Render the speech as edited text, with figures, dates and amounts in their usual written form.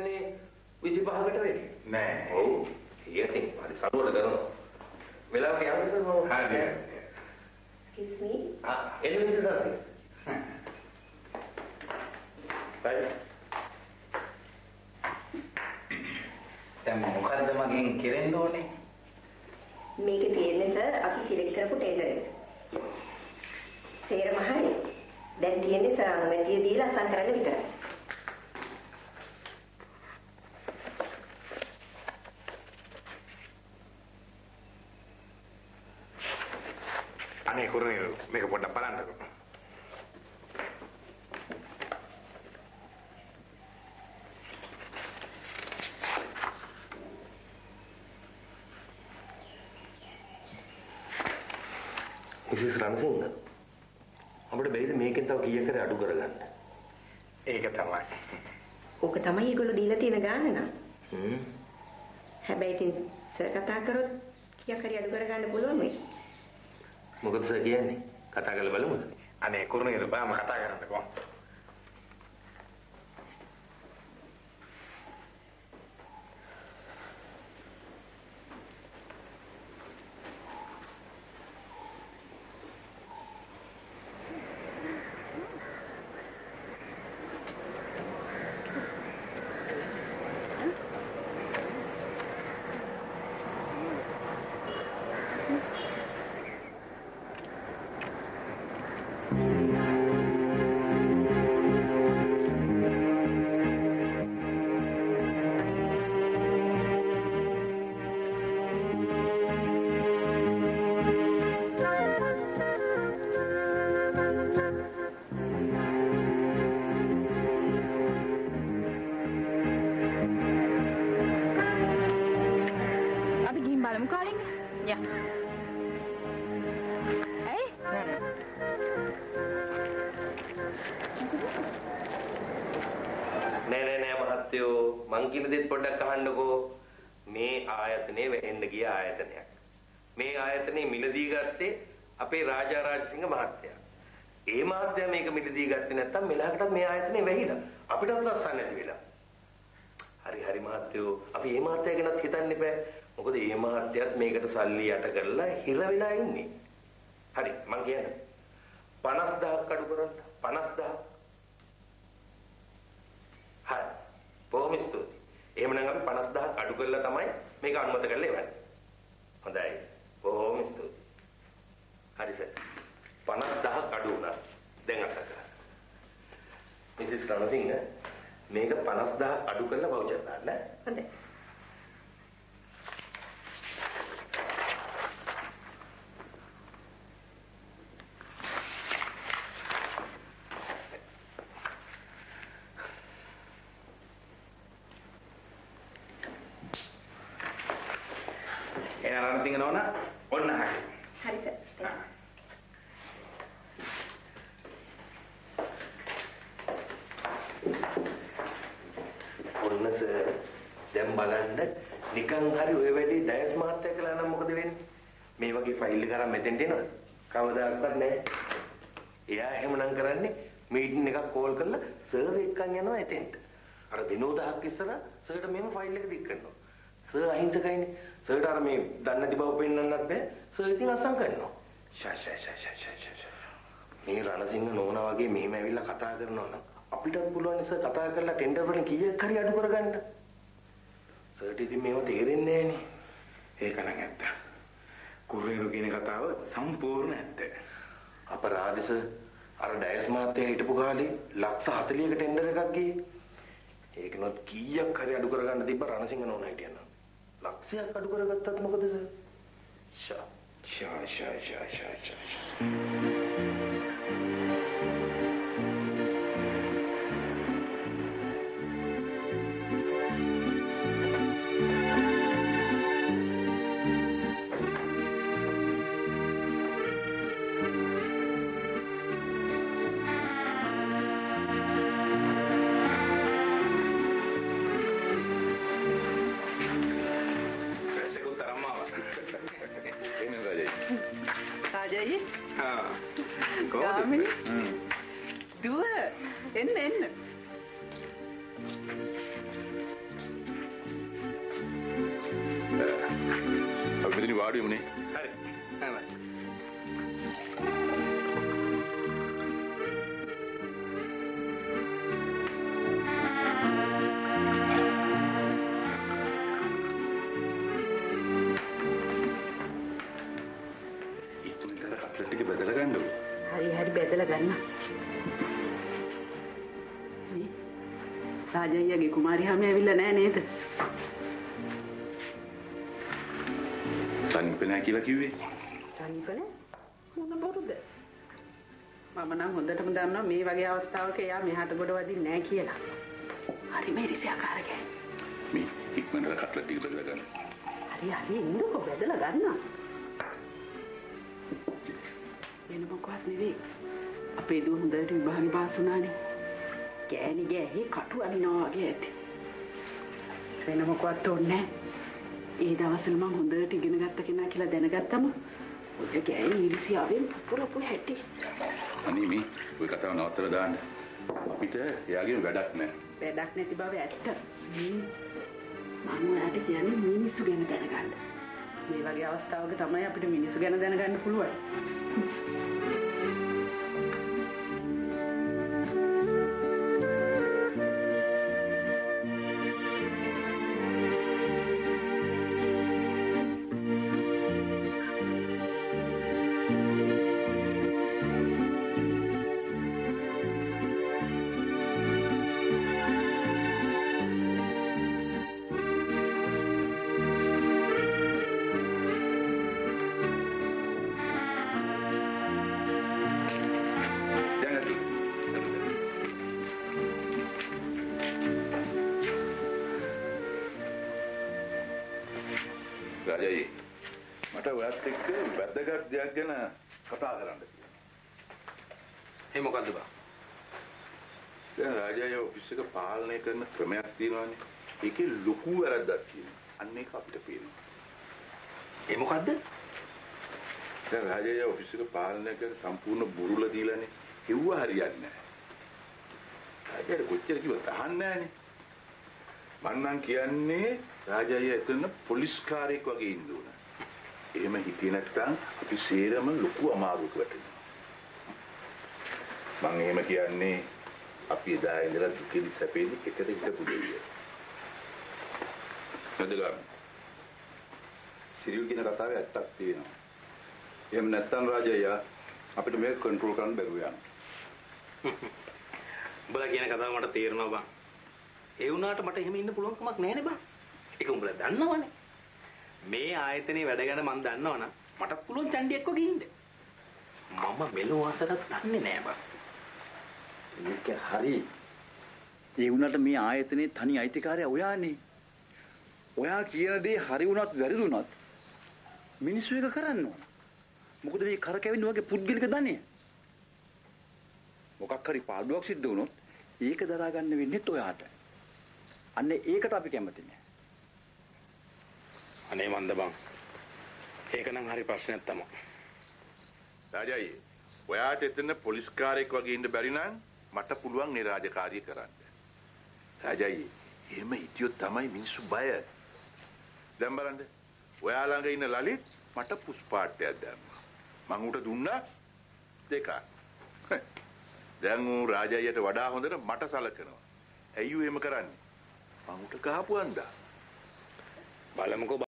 කියන්නේ 25කට වෙන්නේ. නෑ. ඔව්. ඊයටින් හරි සරුවට කරනවා. වෙලාවක යන්න සර් මම. හරි. Excuse me. එන්න මිස්ටර් සර්. right. දැන් මොකද්ද මගෙන් කෙරෙන්න ඕනේ? මේකේ තියෙන්නේ සර් අපි සිලෙක්ට් කරපු ටෙන්ඩර් එක. සේරම හරි. දැන් තියෙන්නේ සර් අනුමැතිය දීලා අසම් කරන්න විතරයි. අනේ කුරුණේ මේක පොඩ්ඩක් බලන්නකෝ. මිසිස් රණසිංහ අපිට බැයිද මේකෙන් තව කීයක් හරි අඩු කරගන්න? ඒක තමයි. ඕක තමයි ඒගොල්ලෝ දීලා තියෙන ගාණ නම්. හැබැයි ඉතින් සර් කතා කරොත් කීයක් හරි අඩු කරගන්න පුළුවන් වෙයි. මොකද සර් කියන්නේ? කතා කරලා බලමුද? අනේ කුරුණේ බාම කතා කරන්නකෝ. මං කියන දේත් පොඩ්ඩක් අහන්නකෝ. මේ ආයතනයේ වෙහෙන්න ගිය ආයතනයක්. මේ ආයතනයේ මිලදී ගත්තේ අපේ රාජා රාජසිංහ මහත්තයා. ඒ මහත්තයා මේක මිලදී ගත්තේ නැත්තම් මෙලහකටත් මේ ආයතනේ වැහිලා. අපිටත් රස්සක් නැති වෙලා. හරි මහත්තයෝ අපි මේ මහත්තයා ගැනත් හිතන්න එපා. මොකද මේ මහත්තයාත් මේකට සල්ලි යට කරලා හිර වෙලා ඉන්නේ. හරි මං කියන්නේ 50000ක් අඩු කරන්න 50000. හරි. බොහොම ස්තුතියි. එහෙමනම් අපි 50000ක් අඩු කරලා තමයි මේක අනුමත කරලා එවන්නේ. හොඳයි. බොහොම ස්තුතියි. හරි සර්. 50000ක් අඩු වුණා. දැන් අසක. මිසිස් රණසිංහ මේක 50000ක් අඩු කරලා වවුචර් දාන්න. හොඳයි. රණසිංහ නෝනා ඔන්න හරි. හරි සර්. ඔන්න සර් දැන් බලන්න නිකන් හරි ඔය වැඩි ඩයස් මහත්තයා කියලා නම් මොකද වෙන්නේ? මේ වගේ ෆයිල් එක අරන් මෙතෙන්ට එනවද? කවදාවත් නැහැ. එයා එහෙමනම් කරන්නේ මීටින් එකක් කෝල් කරලා සර් එක්කන් යනවා එතෙන්ට. අර දිනෝදහක් ඉස්සරහ සර්ට මෙහෙම ෆයිල් එක දික් කරනවා. සර් අහිංසකයිනේ. සර්ට අර මේ දන්නේ නැති බව පෙන්වන්නත් බෑ. සර් ඉතින් අසම් කරනවා. මේ රණසිංහ නෝනා වගේ මෙහෙම ඇවිල්ලා කතා කරනවා නම් අපිටත් පුළුවන් සර් කතා කරලා ටෙන්ඩර් වලින් කීයක් හරි අඩු කරගන්න. සර්ට ඉතින් මේව තේරෙන්නේ නැහනේ. ඒක නම් ඇත්ත. කුරුණු කියන කතාව සම්පූර්ණ ඇත්ත. අපරාධ සර් අර ඩයස් මහත්තයා හිටපු කාලේ ලක්ෂ 40ක ටෙන්ඩර් එකක් ගියේ. ඒකනොත් කීයක් හරි අඩු කරගන්න තිබ්බ රණසිංහ නෝනා හිටියනම්. ලක්ෂයක් අඩු කරගත්තත් මොකද සර්? ෂා. රාජයි කොහොමද? ගාමිණි දුව එන්න වාඩි වුණේ. හරි. හරි. ටික බදලා ගන්නකො. හරි බෙදලා ගන්න. මේ රාජయ్యගේ කුමාරි හැම ඇවිල්ලා නැහැ නේද? සනීප නැහැ කියලා කිව්වේ. සනීප නැහැ? මොන බොරුද? මම නම් හොඳටම දන්නවා මේ වගේ අවස්ථාවක එයා මෙහාට ගොඩ වදින්නේ නැහැ කියලා. හරි මේ රිසියාකාරකයි. මේ ඉක්මනට කට්ලට් ටික බදලා ගන්න. හරි ඉන්නකො බෙදලා ගන්න. වෙන මොකවත් නෙවෙයි. අපේ දුව හොඳට විභාගෙ පාස් වුණානේ. ගෑණි ගෑහි කටු අනිනවා වගේ ඇති. වෙන මොකවත් ඕනේ නැහැ. ඒ දවස්වල මම හොඳට ඉගෙන ගත්ත කෙනා කියලා දැනගත්තම ඔය ගෑණි ඉරිසියාවෙන් පුරපු හැටි. අනේ මේ ඔය කතාව නවත්තලා දාන්න. අපිට එයාගෙන් වැඩක් නැහැ. වැඩක් නැති බව ඇත්ත. මම ඔයාලට කියන්නේ මිනිස්සු ගැන දැනගන්න. මේ වගේ අවස්ථාවක තමයි අපිට මිනිස්සු ගැන දැනගන්න පුළුවන්. රාජයි මට ඔයත් එක්ක වැදගත් දෙයක් ගැන කතා කරන්න තියෙනවා. ඒ මොකද්ද බා? දැන් රාජයි ඔෆිස් එක පාලනය කරන ක්‍රමයක් තියෙනවානේ. ඒකේ ලොකු වැරද්දක් තියෙනවා. අන්න ඒක අපිට පේනවා. ඒ මොකද්ද? දැන් රාජයි ඔෆිස් එක පාලනය කරන සම්පූර්ණ බුරුල දීලානේ. ඒව හරියන්නේ නැහැ. රාජයි කොච්චර කිව්වත් අහන්නේ නැහනේ. මන්නම් කියන්නේ රාජය එතන පොලිස් කාර්යයක් වගේ ඉන්න ඕන. එහෙම හිටියේ නැත්නම් අපි සේරම ලොකු අමාරුවකට වැටෙනවා. මම එහෙම කියන්නේ අපි එදා ඉඳලා දුකෙදි සැපේදි එකට හිටපු දෙවිය. නේද? සිරිල් කියන කතාවේ ඇත්තක් තියෙනවා. එහෙම නැත්නම් රාජය අපිට මේක කන්ට්‍රෝල් කරන්න බැරුව යනවා. උඹලා කියන කතාව මට තේරෙනවා බං. ඒ වුණාට මට එහෙම ඉන්න පුළුවන් කමක් නැහැ නේ බං. ඒක උඹලා දන්නවනේ. මේ ආයතනයේ වැඩ ගැන මම දන්නවනම් මට පුළුවන් චණ්ඩියක් වගේ ඉන්න. මම මෙලෝ ආසරත් දන්නේ නැහැ බං. මේක හරි. ඒ වුණාට මේ ආයතනයේ තනි අයිතිකාරයා ඔයානේ. ඔයා කියන දේ හරි වුණත් වැරදි වුණත් මිනිස්සු එක කරන්න ඕන. මොකද මේ කරකැවෙන වගේ පුද්ගලික ධනෙ. මොකක් හරි පාඩුවක් සිද්ධ වුණොත් ඒක දරා ගන්න වෙන්නේ ඔයාට. අන්න ඒකට අපි කැමති නෑ. අනේ මන්ද බං. ඒක නම් හරි ප්‍රශ්නයක් තමයි. රාජයි ඔයාට එතන පොලිස් කාර්යයක් වගේ ඉන්න බැරි නම් මට පුළුවන් නේ රාජකාරිය කරන්න. රාජයි එහෙම හිටියොත් තමයි මිනිස්සු බය. දැන් බලන්න. ඔයා ළඟ ඉන්න ලලිත් මට පුස්පාට්ටයක් දැම්මා. මං උට දුන්නා දෙකක්. දැන් ඌ රාජයියට වඩා හොඳට මට සලකනවා. ඇයි ඌ එහෙම කරන්නේ? මං උට ගහපුවන්දා. බලමුකෝ